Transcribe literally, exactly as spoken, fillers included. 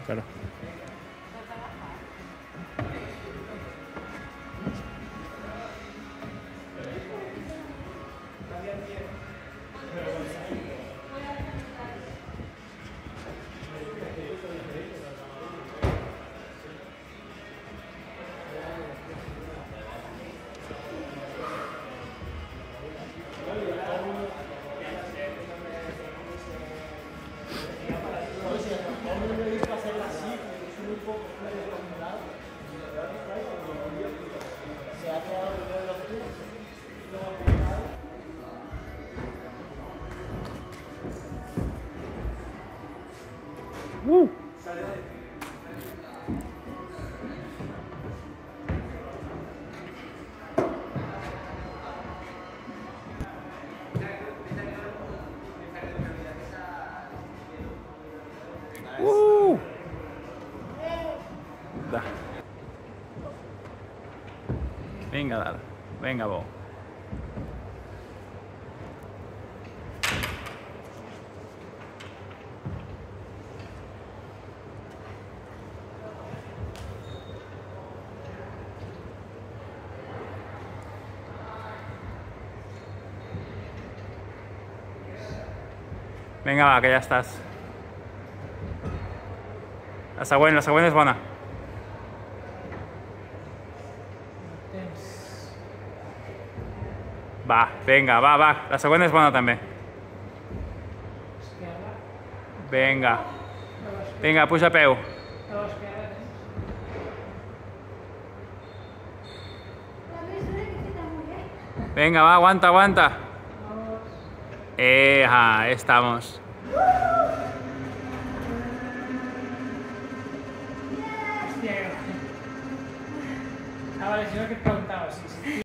Claro. Uh. Uh. Da. Vinga, dalt. Vinga, bo. Vinga, va, que ja estàs. La següent, la següent és bona. Va, vinga, va, va. La següent és bona també. Vinga. Vinga, puja a peu. Venga, va, aguanta, aguanta. Eh, ahí estamos. Ah, vale, si no que preguntaba, sí, sí.